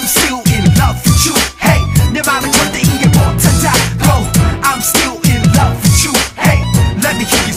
I'm still in love with you. Hey, 내 맘을 절대 이해 못한다고. I'm still in love with you. Hey, let me hear you